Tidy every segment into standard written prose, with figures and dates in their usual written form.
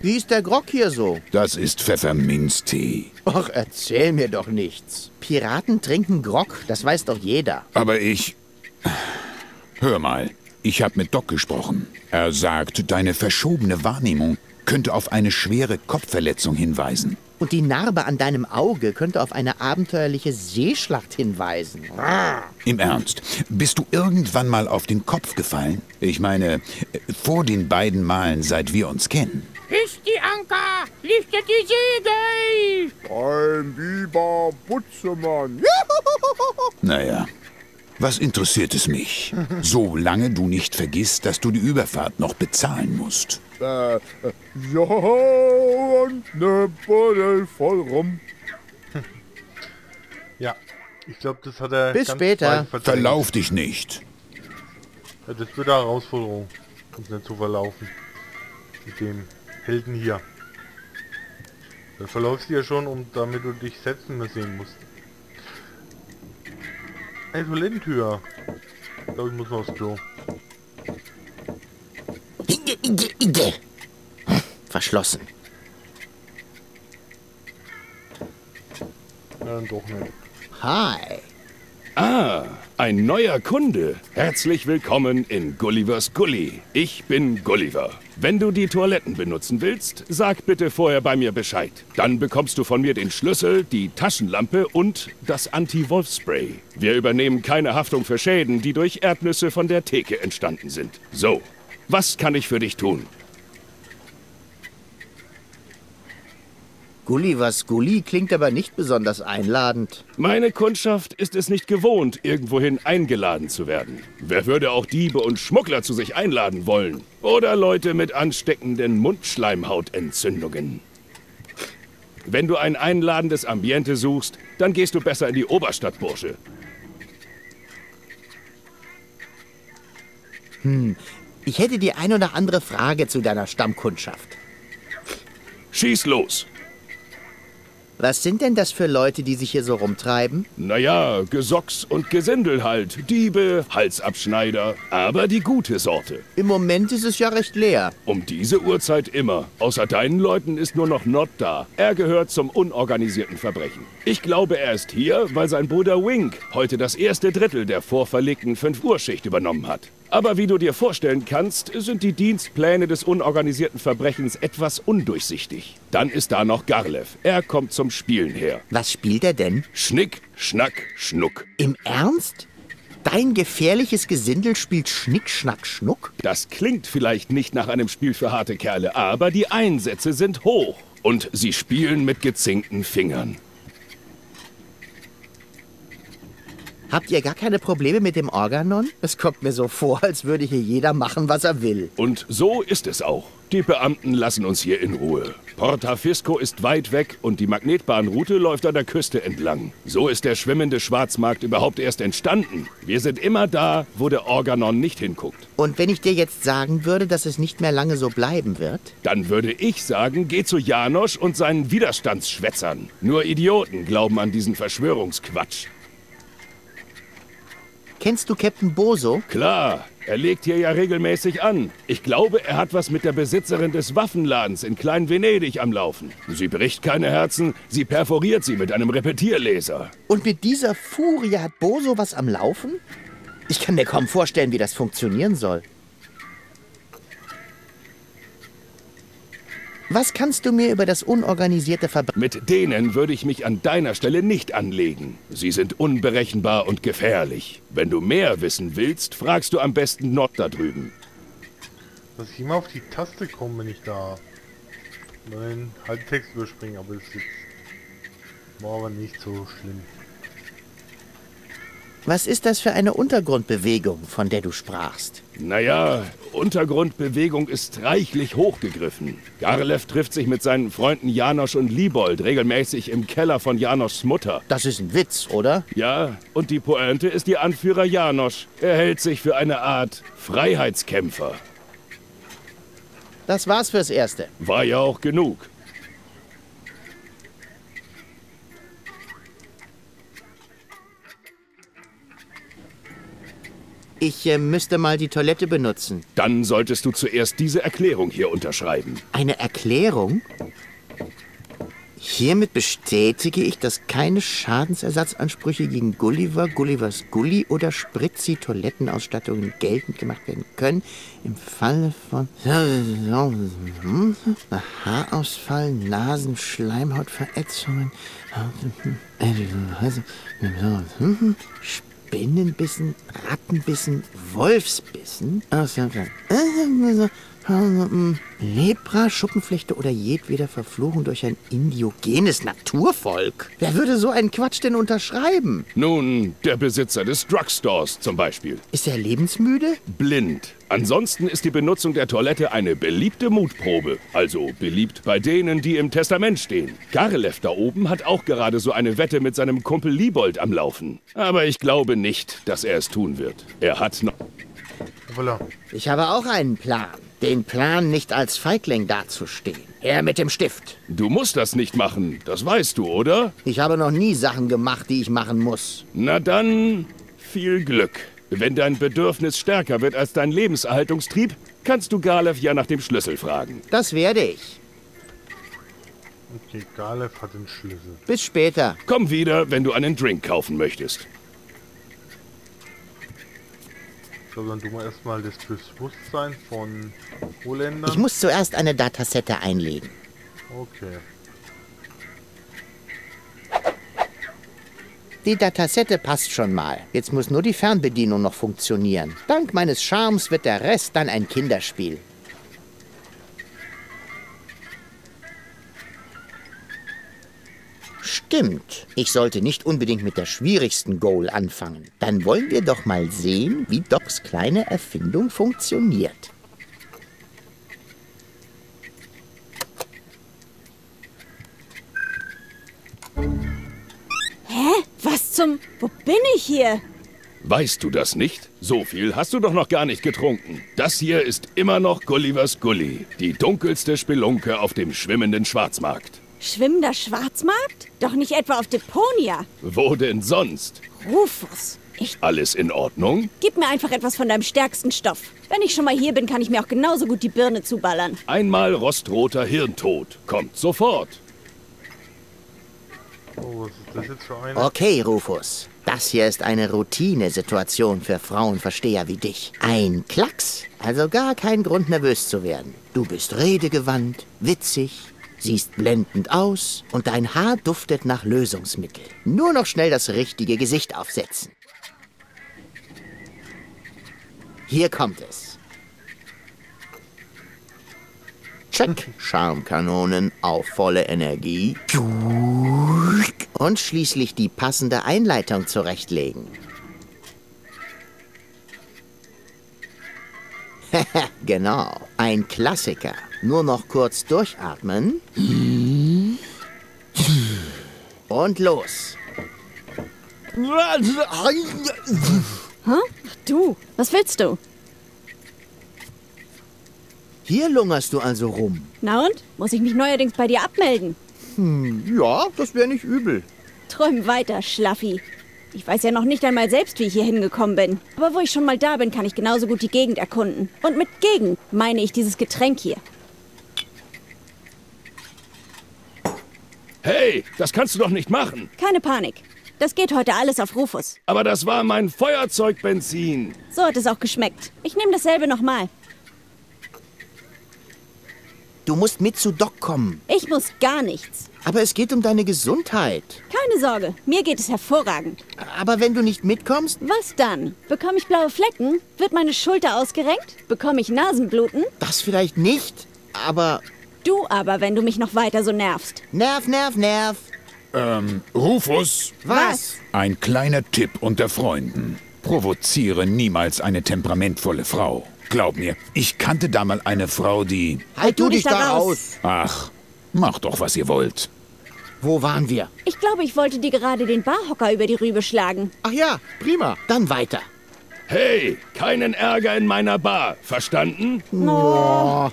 Wie ist der Grog hier so? Das ist Pfefferminztee. Och, erzähl mir doch nichts. Piraten trinken Grog, das weiß doch jeder. Aber ich... Hör mal, ich habe mit Doc gesprochen. Er sagt, deine verschobene Wahrnehmung könnte auf eine schwere Kopfverletzung hinweisen. Und die Narbe an deinem Auge könnte auf eine abenteuerliche Seeschlacht hinweisen. Im Ernst, bist du irgendwann mal auf den Kopf gefallen? Ich meine, vor den beiden Malen, seit wir uns kennen. Ist die Anker, lichtet die Segel! Ein Biber Butzemann. Naja, was interessiert es mich? Solange du nicht vergisst, dass du die Überfahrt noch bezahlen musst. Ja, und ne Buddel voll rum. Ja, ich glaube, das hat er Bis ganz später. weit verdrängt. Verlauf dich nicht. Ja, das wird eine Herausforderung, uns nicht zu verlaufen. Mit dem Helden hier. Dann verläufst du ja schon, damit du dich setzen mehr sehen musst. Eine Toilettentür. Ich glaube, ich muss noch aufs Klo. Verschlossen. Ja, dann doch nicht. Hi. Ah, ein neuer Kunde. Herzlich willkommen in Gullivers Gully. Ich bin Gulliver. Wenn du die Toiletten benutzen willst, sag bitte vorher bei mir Bescheid. Dann bekommst du von mir den Schlüssel, die Taschenlampe und das Anti-Wolf-Spray. Wir übernehmen keine Haftung für Schäden, die durch Erdnüsse von der Theke entstanden sind. So, was kann ich für dich tun? Gullivers Gully klingt aber nicht besonders einladend. Meine Kundschaft ist es nicht gewohnt, irgendwohin eingeladen zu werden. Wer würde auch Diebe und Schmuggler zu sich einladen wollen? Oder Leute mit ansteckenden Mundschleimhautentzündungen? Wenn du ein einladendes Ambiente suchst, dann gehst du besser in die Oberstadt, Bursche. Ich hätte die ein oder andere Frage zu deiner Stammkundschaft. Schieß los! Was sind denn das für Leute, die sich hier so rumtreiben? Naja, Gesocks und Gesindel halt. Diebe, Halsabschneider, aber die gute Sorte. Im Moment ist es ja recht leer. Um diese Uhrzeit immer. Außer deinen Leuten ist nur noch Nod da. Er gehört zum unorganisierten Verbrechen. Ich glaube, er ist hier, weil sein Bruder Wink heute das erste Drittel der vorverlegten 5-Uhr-Schicht übernommen hat. Aber wie du dir vorstellen kannst, sind die Dienstpläne des unorganisierten Verbrechens etwas undurchsichtig. Dann ist da noch Garlev. Er kommt zum Spielen her. Was spielt er denn? Schnick, Schnack, Schnuck. Im Ernst? Dein gefährliches Gesindel spielt Schnick, Schnack, Schnuck? Das klingt vielleicht nicht nach einem Spiel für harte Kerle, aber die Einsätze sind hoch. Und sie spielen mit gezinkten Fingern. Habt ihr gar keine Probleme mit dem Organon? Es kommt mir so vor, als würde hier jeder machen, was er will. Und so ist es auch. Die Beamten lassen uns hier in Ruhe. Porta Fisco ist weit weg und die Magnetbahnroute läuft an der Küste entlang. So ist der schwimmende Schwarzmarkt überhaupt erst entstanden. Wir sind immer da, wo der Organon nicht hinguckt. Und wenn ich dir jetzt sagen würde, dass es nicht mehr lange so bleiben wird? Dann würde ich sagen, geh zu Janosch und seinen Widerstandsschwätzern. Nur Idioten glauben an diesen Verschwörungsquatsch. Kennst du Captain Boso? Klar, er legt hier ja regelmäßig an. Ich glaube, er hat was mit der Besitzerin des Waffenladens in Klein-Venedig am Laufen. Sie bricht keine Herzen, sie perforiert sie mit einem Repetierlaser. Und mit dieser Furie hat Boso was am Laufen? Ich kann mir kaum vorstellen, wie das funktionieren soll. Was kannst du mir über das unorganisierte Verbrechen... Mit denen würde ich mich an deiner Stelle nicht anlegen. Sie sind unberechenbar und gefährlich. Wenn du mehr wissen willst, fragst du am besten Nord da drüben. Dass ich immer auf die Taste komme, wenn ich da meinen Halbtext überspringen, aber das war aber nicht so schlimm. Was ist das für eine Untergrundbewegung, von der du sprachst? Naja, Untergrundbewegung ist reichlich hochgegriffen. Garlev trifft sich mit seinen Freunden Janosch und Liebold regelmäßig im Keller von Janoschs Mutter. Das ist ein Witz, oder? Ja, und die Pointe ist die Anführer Janosch. Er hält sich für eine Art Freiheitskämpfer. Das war's fürs Erste. War ja auch genug. Ich müsste mal die Toilette benutzen. Dann solltest du zuerst diese Erklärung hier unterschreiben. Eine Erklärung? Hiermit bestätige ich, dass keine Schadensersatzansprüche gegen Gulliver, Gullivers Gully oder Spritzi-Toilettenausstattungen geltend gemacht werden können. Im Falle von Haarausfall, Nasen, Schleimhautverätzungen, Spinnenbissen, Rattenbissen, Wolfsbissen, Lepra, Schuppenflechte oder jedweder Verfluchung durch ein indiogenes Naturvolk. Wer würde so einen Quatsch denn unterschreiben? Nun, der Besitzer des Drugstores zum Beispiel. Ist er lebensmüde? Blind. Ansonsten ist die Benutzung der Toilette eine beliebte Mutprobe. Also beliebt bei denen, die im Testament stehen. Garlev da oben hat auch gerade so eine Wette mit seinem Kumpel Liebold am Laufen. Aber ich glaube nicht, dass er es tun wird. Er hat noch... Voilà. Ich habe auch einen Plan. Den Plan, nicht als Feigling dazustehen. Her mit dem Stift. Du musst das nicht machen, das weißt du, oder? Ich habe noch nie Sachen gemacht, die ich machen muss. Na dann, viel Glück. Wenn dein Bedürfnis stärker wird als dein Lebenserhaltungstrieb, kannst du Garlev ja nach dem Schlüssel fragen. Das werde ich. Okay, Garlev hat den Schlüssel. Bis später. Komm wieder, wenn du einen Drink kaufen möchtest. So, dann tun wir erstmal das Bewusstsein von Holländern. Ich muss zuerst eine Datasette einlegen. Okay. Die Datasette passt schon mal. Jetzt muss nur die Fernbedienung noch funktionieren. Dank meines Charmes wird der Rest dann ein Kinderspiel. Stimmt. Ich sollte nicht unbedingt mit der schwierigsten Goal anfangen. Dann wollen wir doch mal sehen, wie Docs kleine Erfindung funktioniert. Was zum... Wo bin ich hier? Weißt du das nicht? So viel hast du doch noch gar nicht getrunken. Das hier ist immer noch Gullivers Gully, die dunkelste Spelunke auf dem schwimmenden Schwarzmarkt. Schwimmender Schwarzmarkt? Doch nicht etwa auf Deponia. Wo denn sonst? Rufus, Alles in Ordnung? gib mir einfach etwas von deinem stärksten Stoff. Wenn ich schon mal hier bin, kann ich mir auch genauso gut die Birne zuballern. Einmal rostroter Hirntod. Kommt sofort. Oh, was ist das jetzt für eine? Okay, Rufus. Das hier ist eine Routinesituation für Frauenversteher wie dich. Ein Klacks, also gar kein Grund, nervös zu werden. Du bist redegewandt, witzig, siehst blendend aus und dein Haar duftet nach Lösungsmittel. Nur noch schnell das richtige Gesicht aufsetzen. Hier kommt es. Check. Charmkanonen auf volle Energie. Und schließlich die passende Einleitung zurechtlegen. Genau, ein Klassiker. Nur noch kurz durchatmen. Und los. Ach du, was willst du? Hier lungerst du also rum. Na und? Muss ich mich neuerdings bei dir abmelden? Ja, das wäre nicht übel. Träum weiter, Schlaffi. Ich weiß ja noch nicht einmal selbst, wie ich hier hingekommen bin. Aber wo ich schon mal da bin, kann ich genauso gut die Gegend erkunden. Und mit Gegend meine ich dieses Getränk hier. Hey, das kannst du doch nicht machen. Keine Panik. Das geht heute alles auf Rufus. Aber das war mein Feuerzeugbenzin. So hat es auch geschmeckt. Ich nehme dasselbe nochmal. Du musst mit zu Doc kommen. Ich muss gar nichts. Aber es geht um deine Gesundheit. Keine Sorge, mir geht es hervorragend. Aber wenn du nicht mitkommst, Was dann? Bekomme ich blaue Flecken? Wird meine Schulter ausgerenkt? Bekomme ich Nasenbluten? das vielleicht nicht. Aber Du aber, wenn du mich noch weiter so nervst. Nerv, Nerv, Nerv. Rufus, Was? ein kleiner Tipp unter Freunden. Provoziere niemals eine temperamentvolle Frau. Glaub mir, ich kannte da mal eine Frau, die... Halt du dich da raus. Ach, macht doch, was ihr wollt. Wo waren wir? Ich glaube, ich wollte dir gerade den Barhocker über die Rübe schlagen. Ach ja, prima. Dann weiter. Hey, keinen Ärger in meiner Bar. Verstanden? Oh.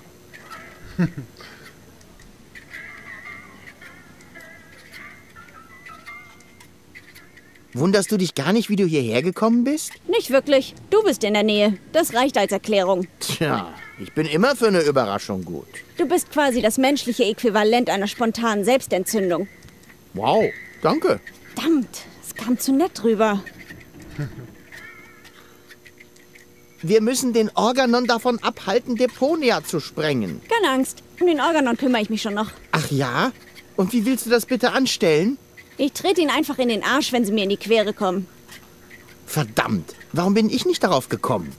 Wunderst du dich gar nicht, wie du hierher gekommen bist? Nicht wirklich. Du bist in der Nähe. Das reicht als Erklärung. Tja, ich bin immer für eine Überraschung gut. Du bist quasi das menschliche Äquivalent einer spontanen Selbstentzündung. Wow, danke. Verdammt, es kam zu nett rüber. Wir müssen den Organon davon abhalten, Deponia zu sprengen. Keine Angst. Um den Organon kümmere ich mich schon noch. Ach ja? Und wie willst du das bitte anstellen? Ich trete ihn einfach in den Arsch, wenn sie mir in die Quere kommen. Verdammt, warum bin ich nicht darauf gekommen?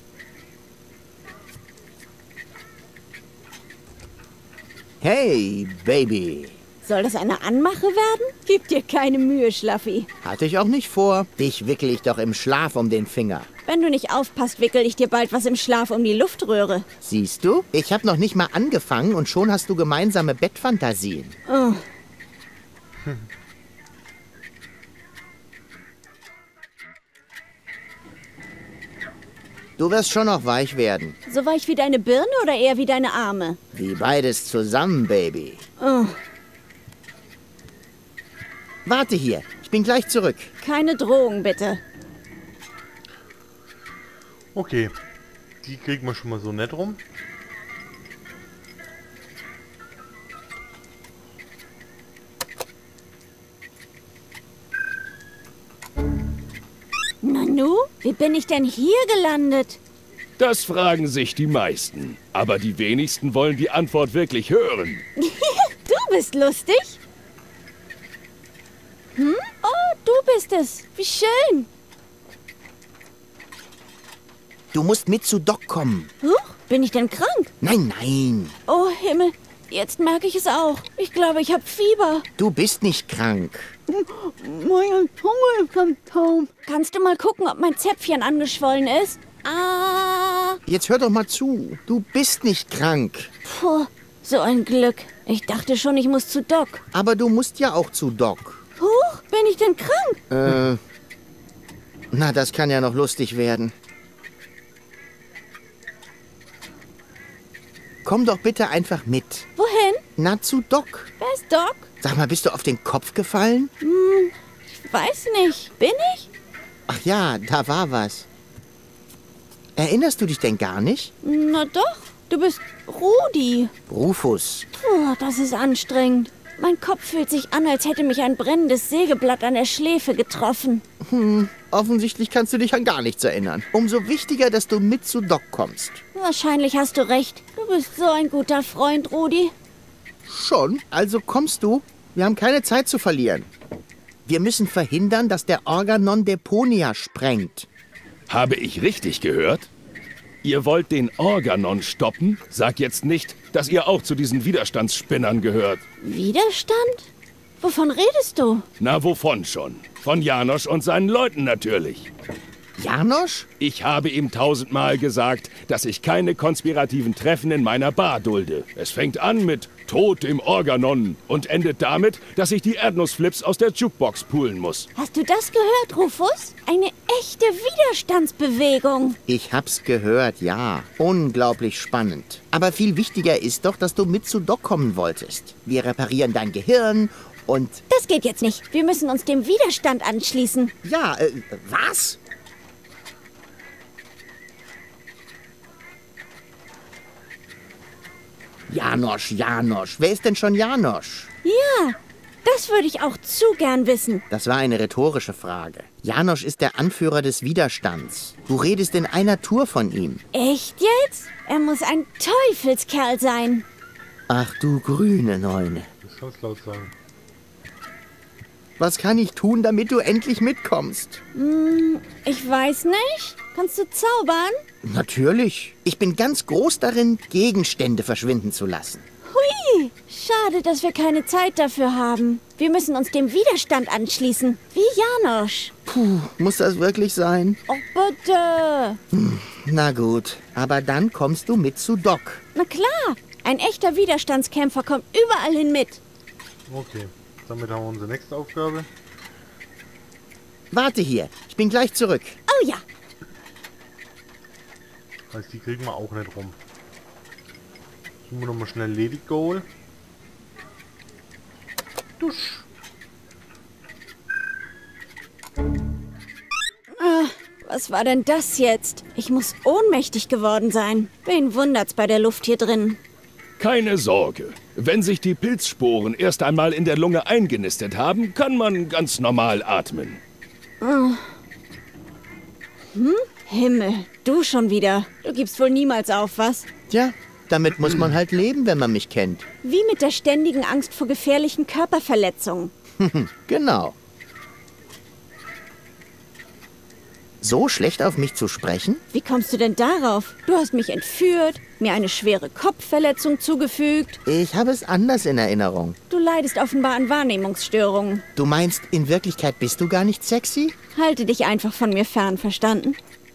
Hey, Baby. Soll das eine Anmache werden? Gib dir keine Mühe, Schlaffi. Hatte ich auch nicht vor. Dich wickel ich doch im Schlaf um den Finger. Wenn du nicht aufpasst, wickel ich dir bald was im Schlaf um die Luftröhre. Siehst du? Ich habe noch nicht mal angefangen und schon hast du gemeinsame Bettfantasien. Oh. Du wirst schon noch weich werden. So weich wie deine Birne oder eher wie deine Arme? Wie beides zusammen, Baby. Oh. Warte hier, ich bin gleich zurück. Keine Drohung, bitte. Okay, die kriegen wir schon mal so nett rum. Nanu, wie bin ich denn hier gelandet? Das fragen sich die meisten. Aber die wenigsten wollen die Antwort wirklich hören. Du bist lustig. Oh, du bist es. Wie schön. Du musst mit zu Doc kommen. Huch, bin ich denn krank? Nein, nein. Oh, Himmel. Jetzt merke ich es auch. Ich glaube, ich habe Fieber. Du bist nicht krank. Meine Zunge ist taub. Kannst du mal gucken, ob mein Zäpfchen angeschwollen ist? Ah. Jetzt hör doch mal zu. Du bist nicht krank. Puh, so ein Glück. Ich dachte schon, ich muss zu Doc. Aber du musst ja auch zu Doc. Huch, bin ich denn krank? Na, das kann ja noch lustig werden. Komm doch bitte einfach mit. Wohin? Na, zu Doc. Wer ist Doc? Sag mal, bist du auf den Kopf gefallen? Ich weiß nicht. Bin ich? Ach ja, da war was. Erinnerst du dich denn gar nicht? Na doch. Du bist Rudi. Rufus. Puh, das ist anstrengend. Mein Kopf fühlt sich an, als hätte mich ein brennendes Sägeblatt an der Schläfe getroffen. Offensichtlich kannst du dich an gar nichts erinnern. Umso wichtiger, dass du mit zu Doc kommst. Wahrscheinlich hast du recht. Du bist so ein guter Freund, Rudi. Schon? Also kommst du? Wir haben keine Zeit zu verlieren. Wir müssen verhindern, dass der Organon Deponia sprengt. Habe ich richtig gehört? Ihr wollt den Organon stoppen? Sag jetzt nicht, dass ihr auch zu diesen Widerstandsspinnern gehört. Widerstand? Wovon redest du? Na, wovon schon? Von Janosch und seinen Leuten natürlich. Janosch? Ich habe ihm 1000-mal gesagt, dass ich keine konspirativen Treffen in meiner Bar dulde. Es fängt an mit Tod dem Organon und endet damit, ich die Erdnussflips aus der Jukebox poolen muss. Hast du das gehört, Rufus? Eine echte Widerstandsbewegung. Ich hab's gehört, ja. Unglaublich spannend. Aber viel wichtiger ist doch, dass du mit zu Doc kommen wolltest. Wir reparieren dein Gehirn und... Das geht jetzt nicht. Wir müssen uns dem Widerstand anschließen. Ja, was? Janosch, Janosch. Wer ist denn schon Janosch? Ja, das würde ich auch zu gern wissen. Das war eine rhetorische Frage. Janosch ist der Anführer des Widerstands. Du redest in einer Tour von ihm. Echt jetzt? Er muss ein Teufelskerl sein. Ach du grüne Neune. Das kannst du laut sagen. Was kann ich tun, damit du endlich mitkommst? Ich weiß nicht. Kannst du zaubern? Natürlich. Ich bin ganz groß darin, Gegenstände verschwinden zu lassen. Hui, schade, dass wir keine Zeit dafür haben. Wir müssen uns dem Widerstand anschließen, wie Janosch. Puh, muss das wirklich sein? Oh, bitte. Na gut, aber dann kommst du mit zu Doc. Na klar, ein echter Widerstandskämpfer kommt überall hin mit. Okay, damit haben wir unsere nächste Aufgabe. Warte hier, ich bin gleich zurück. Oh ja, Heißt, die kriegen wir auch nicht rum. Suchen wir nochmal schnell Lady Goal. Dusch. Was war denn das jetzt? Ich muss ohnmächtig geworden sein. Wen wundert's bei der Luft hier drin? Keine Sorge. Wenn sich die Pilzsporen erst einmal in der Lunge eingenistet haben, kann man ganz normal atmen. Himmel, du schon wieder. Du gibst wohl niemals auf, was? Tja, damit muss man halt leben, wenn man mich kennt. Wie mit der ständigen Angst vor gefährlichen Körperverletzungen. Genau. So schlecht auf mich zu sprechen? Wie kommst du denn darauf? Du hast mich entführt, mir eine schwere Kopfverletzung zugefügt. Ich habe es anders in Erinnerung. Du leidest offenbar an Wahrnehmungsstörungen. Du meinst, in Wirklichkeit bist du gar nicht sexy? Halte dich einfach von mir fern, verstanden?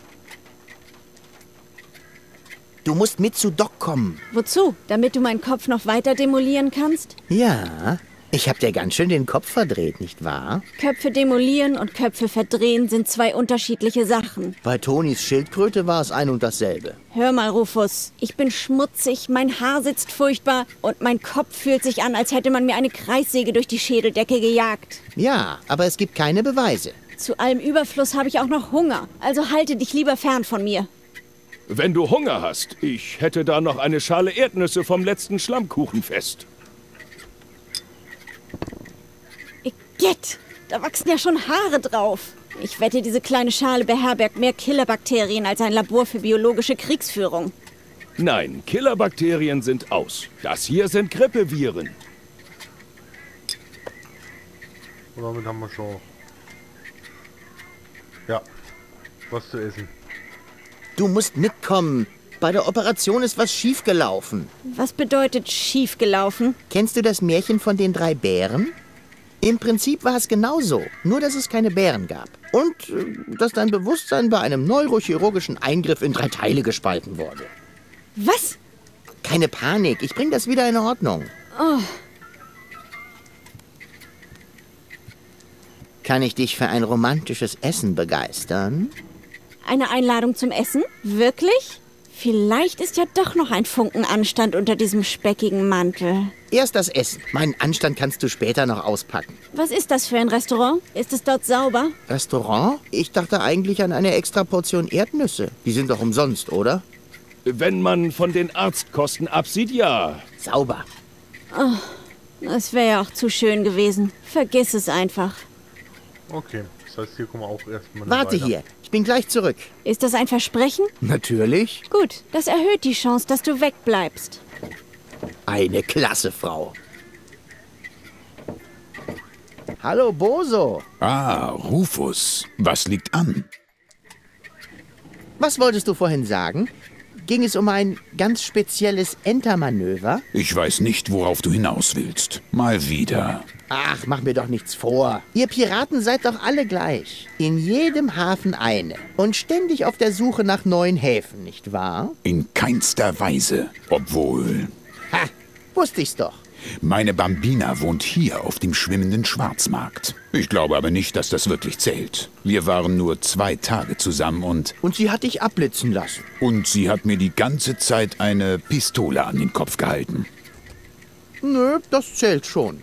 Du musst mit zu Doc kommen. Wozu? Damit du meinen Kopf noch weiter demolieren kannst? Ja, ich hab dir ganz schön den Kopf verdreht, nicht wahr? Köpfe demolieren und Köpfe verdrehen sind zwei unterschiedliche Sachen. Bei Tonis Schildkröte war es ein und dasselbe. Hör mal, Rufus, ich bin schmutzig, mein Haar sitzt furchtbar und mein Kopf fühlt sich an, als hätte man mir eine Kreissäge durch die Schädeldecke gejagt. Ja, aber es gibt keine Beweise. Zu allem Überfluss habe ich auch noch Hunger, also halte dich lieber fern von mir. Wenn du Hunger hast, ich hätte da noch eine Schale Erdnüsse vom letzten Schlammkuchenfest. Igitt, da wachsen ja schon Haare drauf. Ich wette, diese kleine Schale beherbergt mehr Killerbakterien als ein Labor für biologische Kriegsführung. Nein, Killerbakterien sind aus. Das hier sind Grippeviren. Und damit haben wir schon... Ja, was zu essen. Du musst mitkommen. Bei der Operation ist was schiefgelaufen. Was bedeutet schiefgelaufen? Kennst du das Märchen von den 3 Bären? Im Prinzip war es genauso, nur dass es keine Bären gab. Und dass dein Bewusstsein bei einem neurochirurgischen Eingriff in 3 Teile gespalten wurde. Was? Keine Panik, ich bring das wieder in Ordnung. Oh. Kann ich dich für ein romantisches Essen begeistern? Eine Einladung zum Essen? Wirklich? Vielleicht ist ja doch noch ein Funken Anstand unter diesem speckigen Mantel. Erst das Essen. Meinen Anstand kannst du später noch auspacken. Was ist das für ein Restaurant? Ist es dort sauber? Restaurant? Ich dachte eigentlich an eine extra Portion Erdnüsse. Die sind doch umsonst, oder? Wenn man von den Arztkosten absieht, ja. Sauber. Es wäre ja auch zu schön gewesen. Vergiss es einfach. Okay, das heißt, hier kommen wir auch erstmal Warte weiter. hier, ich bin gleich zurück. Ist das ein Versprechen? Natürlich. Gut, das erhöht die Chance, dass du wegbleibst. Eine klasse Frau. Hallo, Boso. Ah, Rufus. Was liegt an? Was wolltest du vorhin sagen? Ging es um ein ganz spezielles Entermanöver? Ich weiß nicht, worauf du hinaus willst. Mal wieder. Ach, mach mir doch nichts vor. Ihr Piraten seid doch alle gleich. In jedem Hafen eine. Und ständig auf der Suche nach neuen Häfen, nicht wahr? In keinster Weise. Obwohl... Ha, wusste ich's doch. Meine Bambina wohnt hier auf dem schwimmenden Schwarzmarkt. Ich glaube aber nicht, dass das wirklich zählt. Wir waren nur 2 Tage zusammen und Und sie hat dich abblitzen lassen. sie hat mir die ganze Zeit eine Pistole an den Kopf gehalten. Nö, das zählt schon.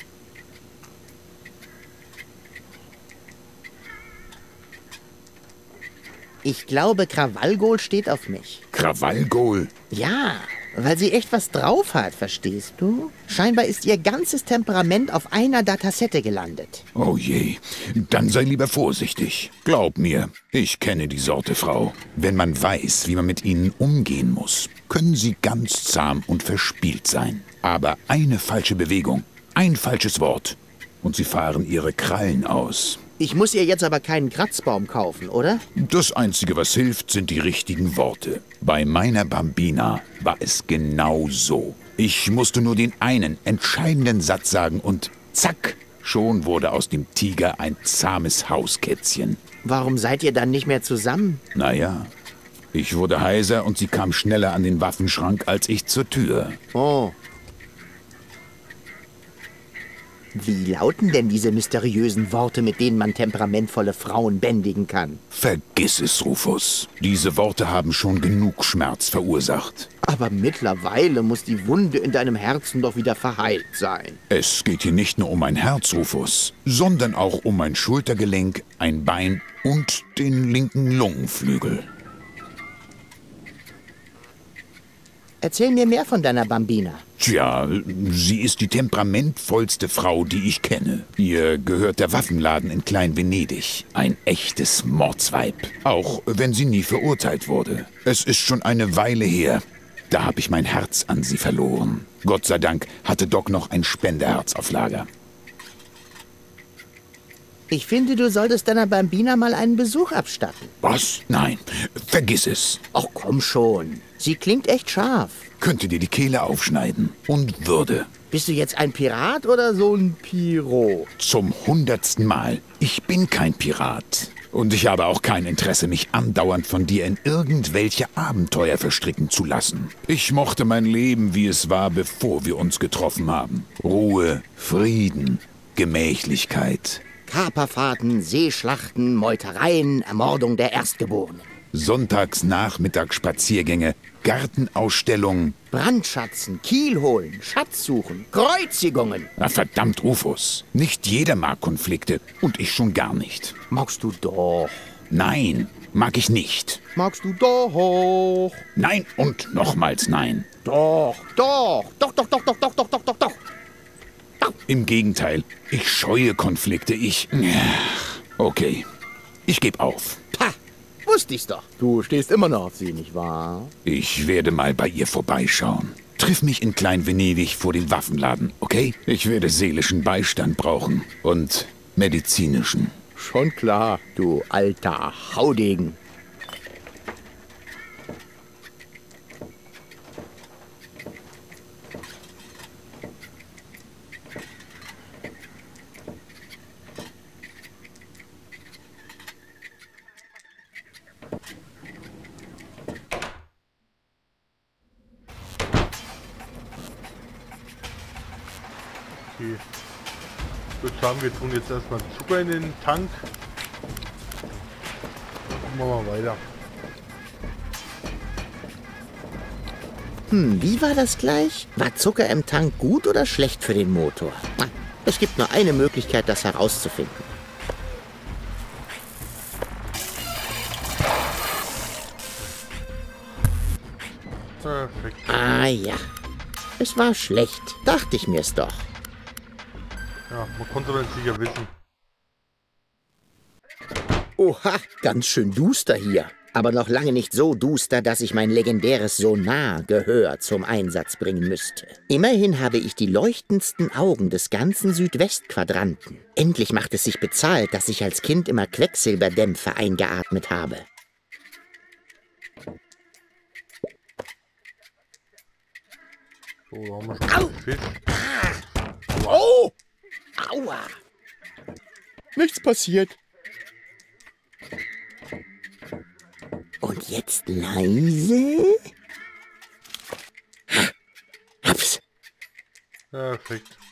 Ich glaube, Krawallgol steht auf mich. Krawallgol? Ja, weil sie echt was drauf hat, verstehst du? Scheinbar ist ihr ganzes Temperament auf einer Datasette gelandet. Oh je, dann sei lieber vorsichtig. Glaub mir, ich kenne die Sorte Frau. Wenn man weiß, wie man mit ihnen umgehen muss, können sie ganz zahm und verspielt sein. Aber eine falsche Bewegung, ein falsches Wort und sie fahren ihre Krallen aus. Ich muss ihr jetzt aber keinen Kratzbaum kaufen, oder? Das Einzige, was hilft, sind die richtigen Worte. Bei meiner Bambina war es genau so. Ich musste nur den einen entscheidenden Satz sagen und zack, schon wurde aus dem Tiger ein zahmes Hauskätzchen. Warum seid ihr dann nicht mehr zusammen? Naja, ich wurde heiser und sie kam schneller an den Waffenschrank als ich zur Tür. Oh. Wie lauten denn diese mysteriösen Worte, mit denen man temperamentvolle Frauen bändigen kann? Vergiss es, Rufus. Diese Worte haben schon genug Schmerz verursacht. Aber mittlerweile muss die Wunde in deinem Herzen doch wieder verheilt sein. Es geht hier nicht nur um mein Herz, Rufus, sondern auch um mein Schultergelenk, ein Bein und den linken Lungenflügel. Erzähl mir mehr von deiner Bambina. Tja, sie ist die temperamentvollste Frau, die ich kenne. Ihr gehört der Waffenladen in Klein-Venedig. Ein echtes Mordsweib. Auch wenn sie nie verurteilt wurde. Es ist schon eine Weile her. Da habe ich mein Herz an sie verloren. Gott sei Dank hatte Doc noch ein Spenderherz auf Lager. Ich finde, du solltest deiner Bambina mal einen Besuch abstatten. Was? Nein, vergiss es. Ach komm schon. Sie klingt echt scharf. Könnte dir die Kehle aufschneiden. Und würde. Bist du jetzt ein Pirat oder so ein Piro? Zum 100. Mal. Ich bin kein Pirat. Und ich habe auch kein Interesse, mich andauernd von dir in irgendwelche Abenteuer verstricken zu lassen. Ich mochte mein Leben, wie es war, bevor wir uns getroffen haben. Ruhe, Frieden, Gemächlichkeit. Kaperfahrten, Seeschlachten, Meutereien, Ermordung der Erstgeborenen. Sonntags-Nachmittagsspaziergänge, Gartenausstellungen. Brandschatzen, Kiel holen, Schatz suchen, Kreuzigungen. Na verdammt, Rufus. Nicht jeder mag Konflikte und ich schon gar nicht. Magst du doch. Nein, mag ich nicht. Magst du doch. Nein und nochmals nein. Doch, doch, doch, doch, doch, doch, doch, doch, doch, doch, doch. Im Gegenteil, ich scheue Konflikte, Okay, ich gebe auf. Pah, wusste ich's doch. Du stehst immer noch auf sie, nicht wahr? Ich werde mal bei ihr vorbeischauen. Triff mich in Klein-Venedig vor dem Waffenladen, okay? Ich werde seelischen Beistand brauchen und medizinischen. Schon klar, du alter Haudegen. Okay. Ich würde sagen, wir tun jetzt erstmal Zucker in den Tank. Dann machen wir mal weiter. Wie war das gleich? War Zucker im Tank gut oder schlecht für den Motor? Es gibt nur eine Möglichkeit, das herauszufinden. Perfekt. Ah ja, es war schlecht. Dachte ich mir's doch. Ja, man konnte doch nicht sicher wissen. Oha, ganz schön duster hier. Aber noch lange nicht so duster, dass ich mein legendäres Sonar-Gehör zum Einsatz bringen müsste. Immerhin habe ich die leuchtendsten Augen des ganzen Südwestquadranten. Endlich macht es sich bezahlt, dass ich als Kind immer Quecksilberdämpfe eingeatmet habe. So, da haben wir schon den Fisch. Oh! Aua! Nichts passiert. Und jetzt leise. Hab's. Perfekt.